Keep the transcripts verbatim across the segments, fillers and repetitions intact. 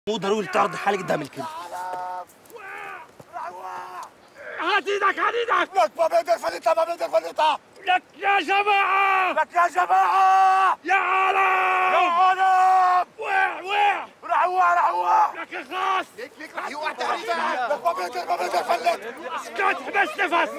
مو ضروري تعرض حالك قدام الكل. هات ايدك هات ايدك. لك ما بقدر فلتها ما بقدر فلتها. لك يا جماعة. لك يا جماعة. يا عالم. يا عالم. وقع وقع. رح وقع رح وقع. لك اخلص. ليك ليك رح يوقع تقريبا. لك ما بقدر ما بقدر فلت. اسكت حبس نفس.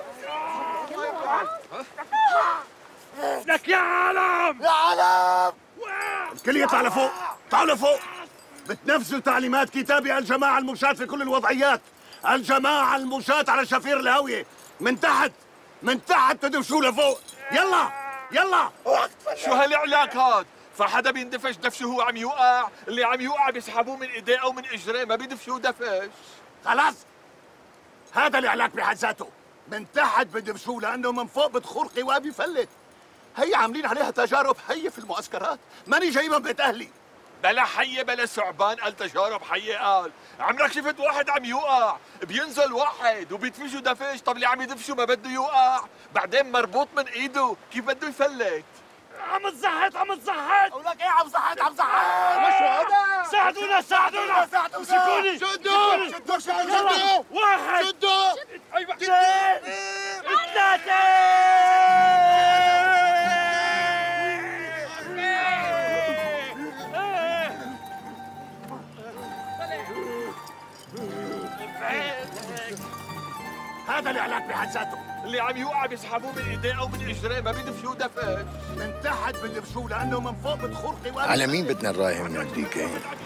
لك يا عالم. يا عالم. وقع. الكل يطلع لفوق. تعالوا لفوق. بتنفذوا تعليمات كتابي الجماعة المشاة في كل الوضعيات. الجماعة المشاة على شفير الهاوية. من تحت من تحت تدفشوا لفوق. يلا يلا. شو هالعلاق هاد؟ فحدا بيندفش دفشه هو عم يوقع، اللي عم يوقع بيسحبوه من ايديه او من اجريه، ما بيدفشوا دفش. خلاص هذا العلاق بحد ذاته. من تحت بدفشوه لانه من فوق بدخور قواه بيفلت. هي عاملين عليها تجارب حية في المعسكرات، ماني جايبها بيت اهلي. بلا حية بلا ثعبان، قال تجارب حية. قال عمرك شفت واحد عم يوقع بينزل واحد وبيدفشوا دفش؟ طب اللي عم يدفشوا ما بده يوقع، بعدين مربوط من ايده، كيف بده يفلت؟ عم تزحط عم تزحط. ولك ايه عم زحط عم زحط. مشوا هذا. ساعدونا ساعدونا. ساعدونا امسكوني. شدوا شدوا شدوا. واحد. شدوا. اثنين. ثلاثة. هذا العلاق بحد ذاته. اللي عم يوقع بيسحبوه من ايديه او من اجريه، ما بيدفشوا دفش. من تحت بدفشوه لانه من فوق بدخور قواه. على مين بدنا نراهن نوديك؟